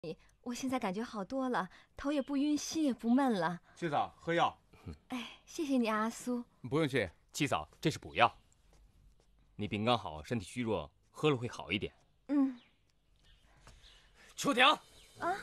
我现在感觉好多了，头也不晕，心也不闷了。 七嫂，喝药。 哎，谢谢你，阿苏。 不用谢。 七嫂，这是补药。你病刚好，身体虚弱，喝了会好一点。 嗯。 秋婷。 啊。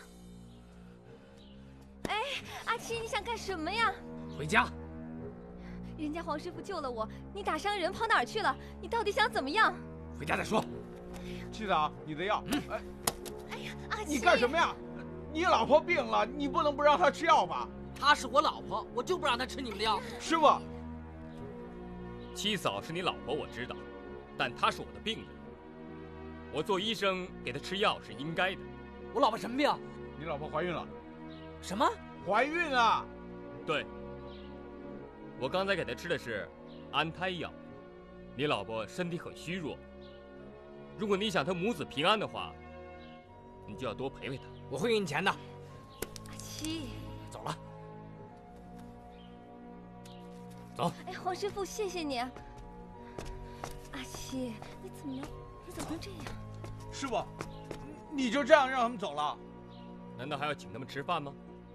哎，阿七，你想干什么呀？ 回家。 人家黄师傅救了我，你打伤人跑哪儿去了？你到底想怎么样？ 回家再说。 七嫂，你的药。 哎呀，阿七， 你干什么呀？你老婆病了，你不能不让她吃药吧？ 她是我老婆，我就不让她吃你们的药。 师傅， 七嫂是你老婆，我知道，但她是我的病人，我做医生给她吃药是应该的。 我老婆什么病？ 你老婆怀孕了。 什么？ 怀孕啊？ 对。我刚才给她吃的是安胎药。你老婆身体很虚弱，如果你想她母子平安的话，你就要多陪陪她。 我会给你钱的。 阿七， 走了。 走。 哎，黄师傅，谢谢你。阿七，你怎么能这样？ 师傅，你就这样让他们走了？ 难道还要请他们吃饭吗？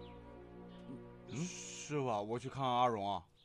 师傅，我去看看阿荣啊。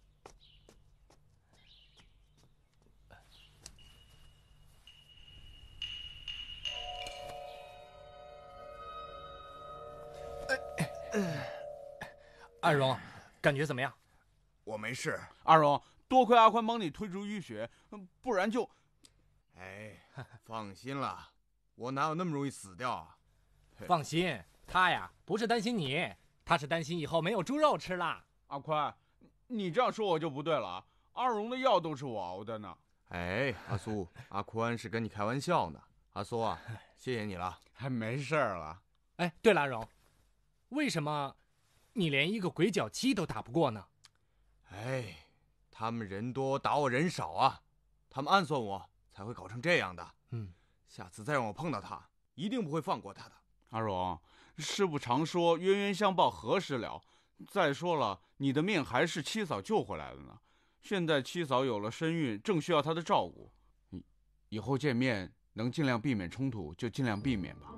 阿荣，感觉怎么样？ 我没事。 阿荣，多亏阿宽帮你推出淤血，不然就…… 哎，放心了，我哪有那么容易死掉啊？ 放心，他呀不是担心你，他是担心以后没有猪肉吃了。 阿宽，你这样说我就不对了。阿荣的药都是我熬的呢。 哎，阿苏，阿宽是跟你开玩笑呢。阿苏啊，谢谢你了。 还没事了。 哎，对了，阿荣，为什么你连一个鬼脚七都打不过呢？ 哎，他们人多打我人少啊，他们暗算我才会搞成这样的。下次再让我碰到他，一定不会放过他的。 阿荣，师傅常说冤冤相报何时了？再说了，你的命还是七嫂救回来了呢。现在七嫂有了身孕，正需要她的照顾。以后见面能尽量避免冲突，就尽量避免吧。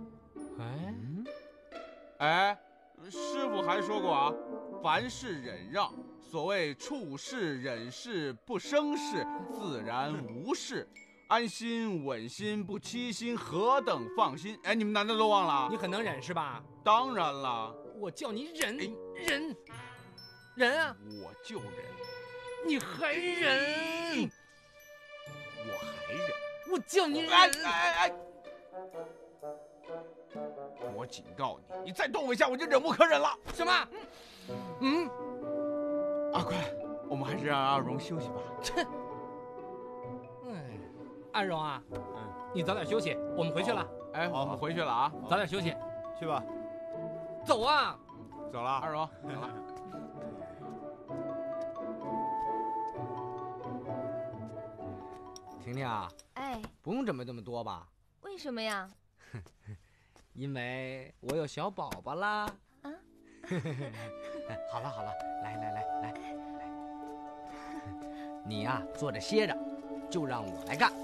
哎，师傅还说过啊，凡事忍让。所谓处事忍事不生事，自然无事。安心稳心不欺心，何等放心？哎，你们难道都忘了？ 你很能忍是吧？ 当然了。 我叫你忍，忍啊！ 我就忍。 你还忍？ 我还忍。 我叫你忍！ 哎！我警告你，你再动我一下，我就忍无可忍了。 什么？ 阿宽，我们还是让阿荣休息吧。 切！阿荣啊，你早点休息，我们回去了。 哎，我们回去了啊， 早点休息， 去吧。 走啊！ 走了，阿荣，走了。 婷婷啊， 哎， 不用准备这么多吧？ 为什么呀？ 因为我有小宝宝啦。 啊？ 好了，来，你呀坐着歇着，就让我来干。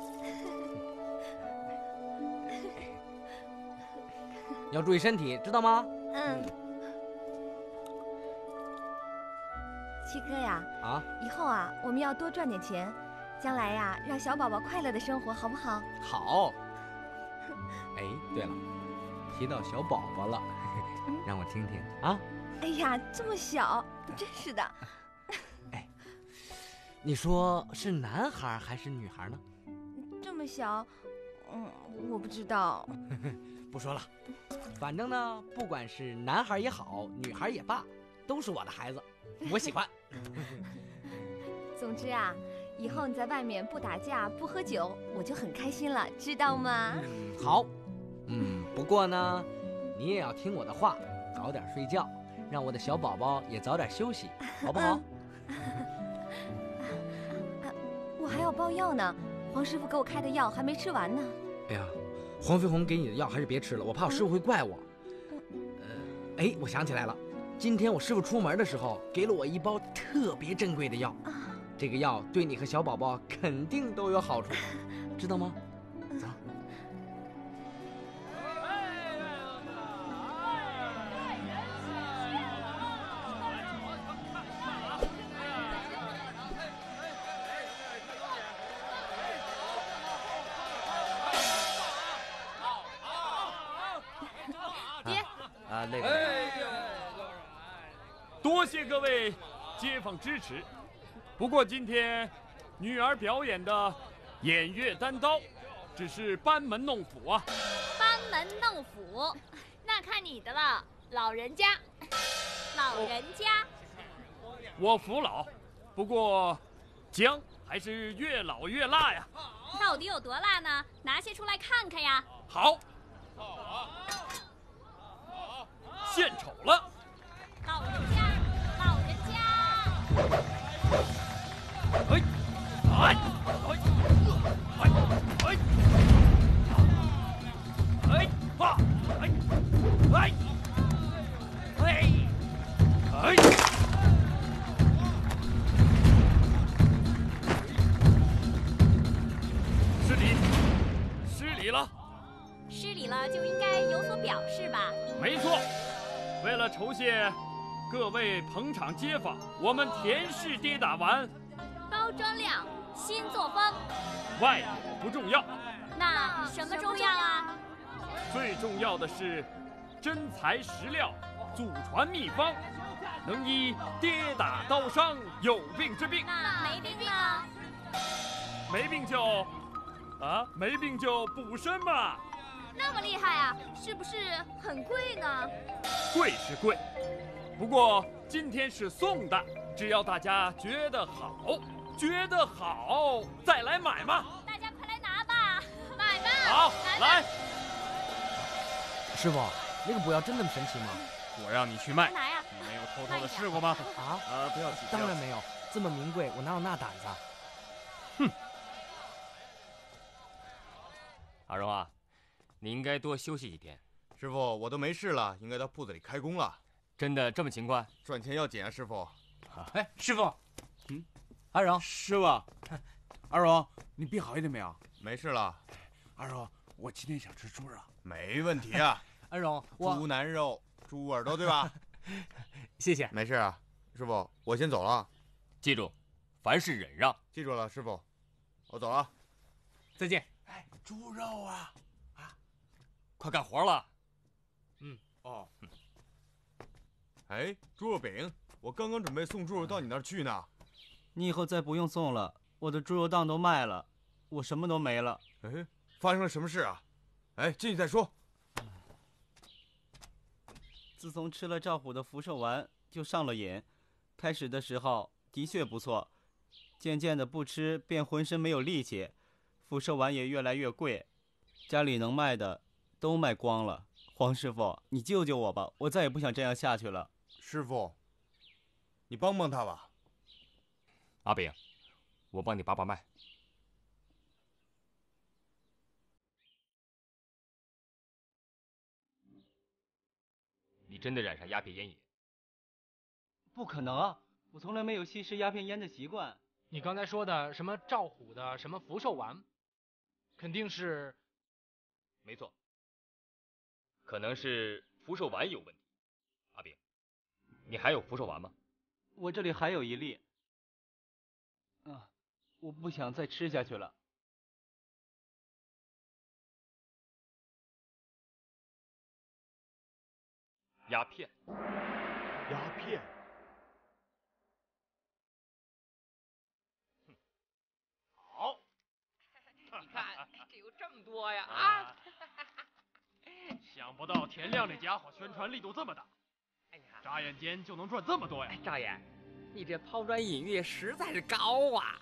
要注意身体，知道吗？ 七哥呀， 啊， 以后啊，我们要多赚点钱，将来呀，让小宝宝快乐的生活，好不好？ 好。哎，对了，提到小宝宝了，让我听听啊。 哎呀，这么小，真是的。 哎，你说是男孩还是女孩呢？ 这么小，我不知道。 不说了，反正呢，不管是男孩也好，女孩也罢，都是我的孩子，我喜欢。 总之啊，以后你在外面不打架不喝酒，我就很开心了，知道吗？ 好。不过呢，你也要听我的话，早点睡觉，让我的小宝宝也早点休息，好不好？ 我还要包药呢，黄师傅给我开的药还没吃完呢。 哎呀，黄飞鸿给你的药还是别吃了，我怕我师傅会怪我。哎，我想起来了，今天我师傅出门的时候给了我一包特别珍贵的药，这个药对你和小宝宝肯定都有好处，知道吗？走。 啊，那个。 多谢各位街坊支持。不过今天女儿表演的偃月单刀，只是班门弄斧啊。 班门弄斧，那看你的了，老人家。老人家， 我服老，不过姜还是越老越辣呀。 到底有多辣呢？拿些出来看看呀。 好，献丑了。 老人家，老人家。 哎，哎，哎，哎，哎，哈，哎，哎，哎，哎。失礼，失礼了。 失礼了就应该有所表示吧？ 没错，为了酬谢各位捧场街坊，我们田氏跌打丸包装量，新作风。 外表不重要， 那什么重要啊？ 最重要的是真材实料，祖传秘方，能医跌打刀伤有病之病。 那没病呢？ 没病就补身嘛。 那么厉害啊，是不是很贵呢？ 贵是贵，不过今天是送的，只要大家觉得好，再来买嘛。 大家快来拿吧， 买吧。 好，来。 师傅，那个补药真那么神奇吗？ 我让你去卖， 拿呀！ 你没有偷偷的试过吗？ 啊？ 不要急。 当然没有，这么名贵，我哪有那胆子？ 哼。 阿荣啊，你应该多休息几天。 师傅，我都没事了，应该到铺子里开工了。 真的这么勤快？ 赚钱要紧啊，师傅。 哎，师傅，阿荣， 师傅，阿荣，你病好一点没有？ 没事了。 阿荣，我今天想吃猪肉。 没问题啊。 阿荣， 猪腩肉、猪耳朵，对吧？ 谢谢。 没事啊，师傅，我先走了。 记住，凡事忍让。 记住了，师傅，我走了。 再见。 哎，猪肉啊！ 快干活了。 哦。 哎，猪肉饼，我刚刚准备送猪肉到你那儿去呢。 你以后再不用送了，我的猪肉档都卖了，我什么都没了。 哎，发生了什么事啊？哎，进去再说。 自从吃了赵虎的福寿丸，就上了瘾。开始的时候的确不错，渐渐的不吃便浑身没有力气，福寿丸也越来越贵，家里能卖的都卖光了。黄师傅，你救救我吧，我再也不想这样下去了。 师傅，你帮帮他吧。 阿炳，我帮你把把脉。你真的染上鸦片烟瘾？ 不可能啊，我从来没有吸食鸦片烟的习惯。 你刚才说的什么赵虎的什么福寿丸，肯定是…… 没错，可能是福寿丸有问题。阿炳，你还有福寿丸吗？ 我这里还有一粒。我不想再吃下去了。 鸦片。 鸦片。 好。你看，这有这么多呀啊！ 想不到田亮这家伙宣传力度这么大， 哎呀， 眨眼间就能赚这么多呀！ 赵爷，你这抛砖引玉实在是高啊！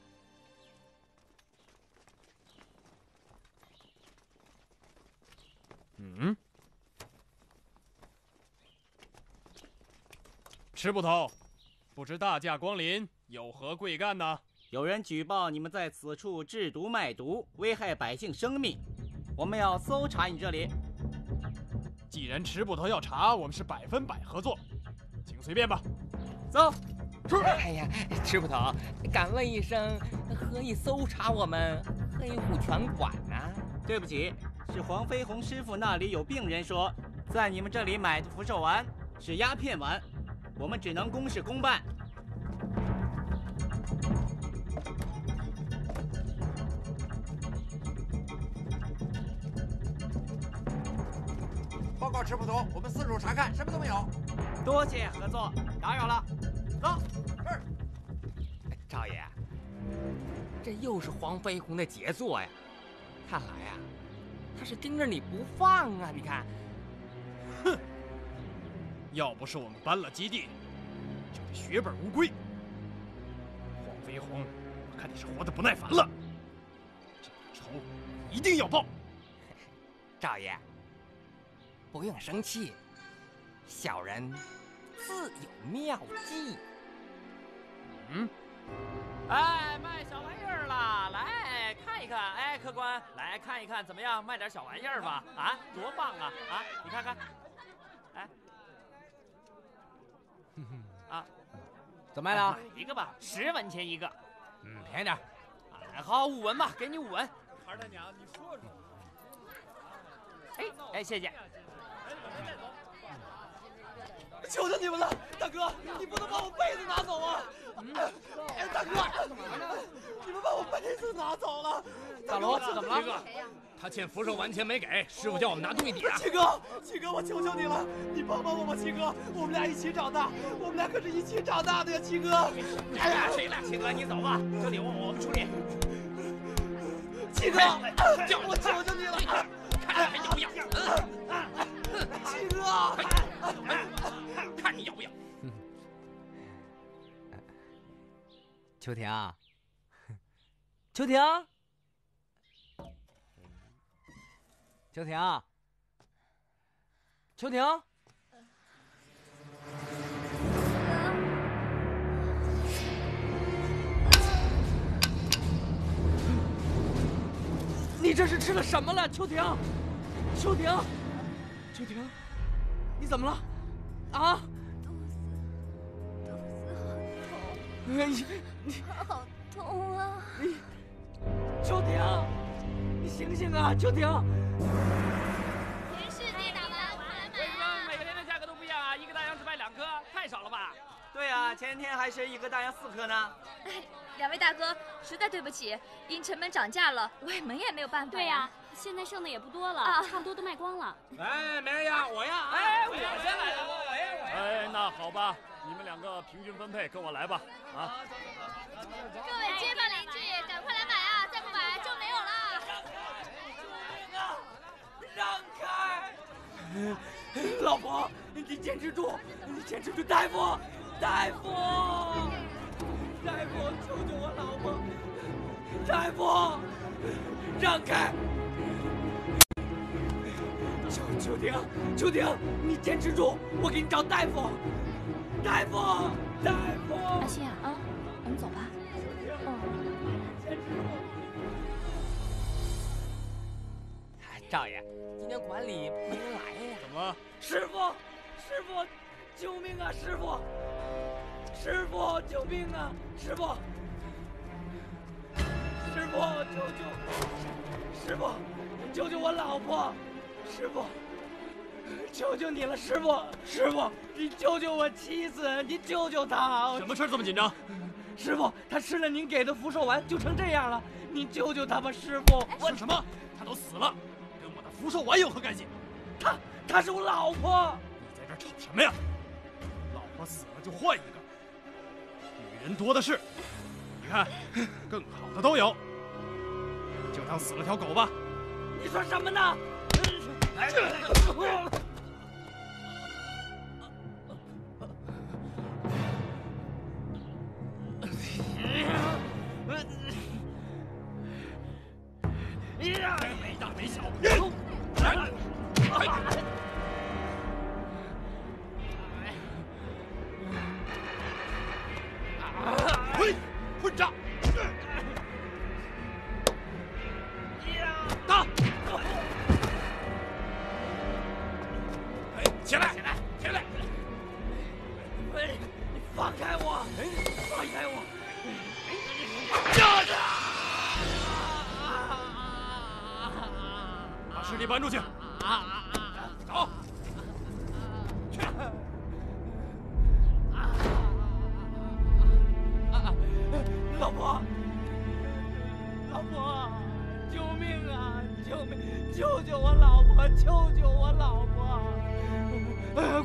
吃捕头，不知大驾光临，有何贵干呢？ 有人举报你们在此处制毒卖毒，危害百姓生命，我们要搜查你这里。 既然吃捕头要查，我们是100%合作，请随便吧。 走。 哎呀，吃捕头，敢问一声，何以搜查我们黑虎拳馆呢？ 对不起，是黄飞鸿师傅那里有病人说，在你们这里买的福寿丸是鸦片丸，我们只能公事公办。 报告吃捕头，我们四处查看，什么都没有。 多谢合作，打扰了。走。 是。 少爷，这又是黄飞鸿的杰作呀！看来呀，他是盯着你不放啊！你看， 哼，要不是我们搬了基地，就是血本无归。黄飞鸿，我看你是活得不耐烦了，这个仇一定要报。 少爷，不用生气，小人自有妙计。 哎，卖小玩意儿啦！来看一看，哎，客官，来看一看怎么样？卖点小玩意儿吧，啊，多棒啊！啊，你看看，哎，啊， 怎么卖了？ 一个吧，10文钱一个。 便宜点。 哎，好，5文吧，给你5文。孩儿他娘，你说说。哎，谢谢。 求求你们了，大哥，你不能把我被子拿走啊！哎，大哥，你们把我被子拿走了。 大龙，怎么了？他欠福寿丸钱没给，师傅叫我们拿东西抵啊。 七哥，我求求你了，你帮帮我吧，七哥，我们俩一起长大，我们俩可是一起长大的呀，七哥。 哎呀，谁了？七哥，你走吧，这礼物我们处理。 七哥，我求求你了， 看你还要不要？ 七哥， 看你要不要？ 秋婷，秋婷，秋婷，秋婷，你这是吃了什么了，秋婷？秋婷，秋婷，你怎么了？啊？ 肚子好痛啊！ 你，秋婷，你醒醒啊，秋婷！ 全世界打完，快来为什么每个天的价格都不一样啊？一个大洋只卖2颗，太少了吧？ 对啊，前天还是一个大洋4颗呢。 2位大哥，实在对不起，因成本涨价了，我们也没有办法。 对呀，现在剩的也不多了，差不多都卖光了。 哎，没人要，我要。 哎，我先来了，我要。 哎，那好吧，你们2个平均分配，跟我来吧。啊！ 各位街坊邻居，赶快来买啊！再不买就没有了。 让开！老婆，你坚持住，你坚持住！大夫，大夫，大夫，求求我老婆！大夫，让开！秋婷，秋婷，你坚持住，我给你找大夫。大夫，大夫！ 阿信啊，我们走吧。 少爷，今天管理没人来呀？ 怎么了？ 师傅，救命啊！师傅，救命啊！师傅，救救我老婆！师傅，求求你了，师傅，你救救我妻子，你救救她！ 什么事这么紧张？ 师傅，她吃了您给的福寿丸，就成这样了，您救救她吧，师傅！ 说什么？她都死了，跟我的福寿丸有何干系？ 她是我老婆！ 你在这吵什么呀？老婆死了就换一个，女人多的是。你看，更好的都有，就当死了条狗吧。 你说什么呢？ 没大没小。混账！打！起来！ 你放开我！放开我！ 把尸体搬出去！走！去！ 老婆，救命啊！救命！救救我老婆！救救我老婆！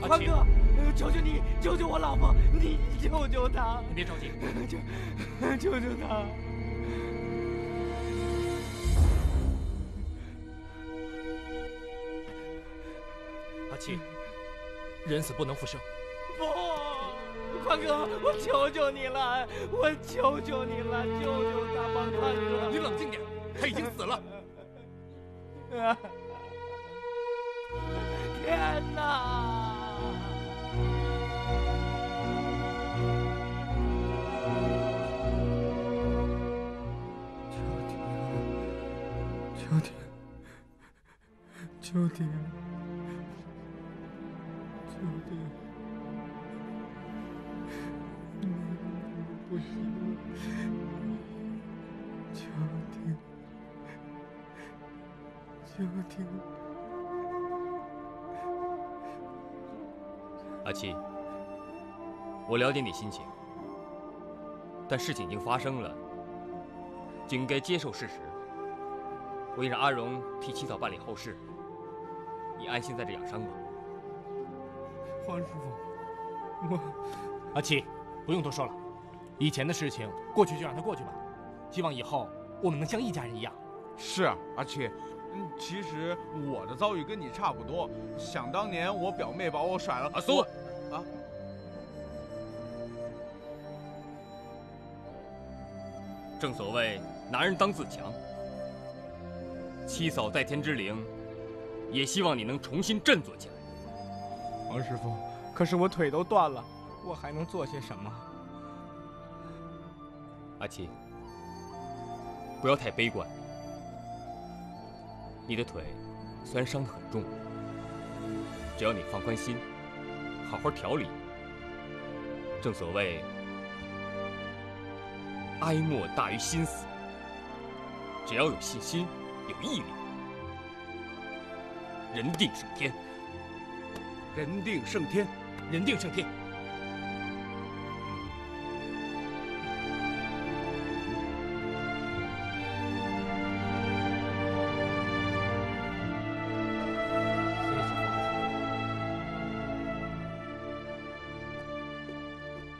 宽哥，求求你救救我老婆，你救救她！ 你别着急， 救救她！ 阿七，人死不能复生。 不，宽哥，我求求你了，我求求你了，救救他吧，宽哥！ 你冷静点，他已经死了。 天哪！ 秋天，不行，秋天。 阿七，我了解你心情，但事情已经发生了，就应该接受事实。我已让阿荣替七嫂办理后事，你安心在这养伤吧。 黄师傅， 阿七，不用多说了，以前的事情过去就让它过去吧。希望以后我们能像一家人一样。 是啊，阿七。其实我的遭遇跟你差不多。想当年我表妹把我甩了。 阿苏， 啊， 正所谓男人当自强。七嫂在天之灵，也希望你能重新振作起来。 王师傅，可是我腿都断了，我还能做些什么？ 阿七，不要太悲观。你的腿虽然伤得很重，只要你放宽心，好好调理。正所谓哀莫大于心死，只要有信心，有毅力，人定胜天。 人定胜天， 人定胜天。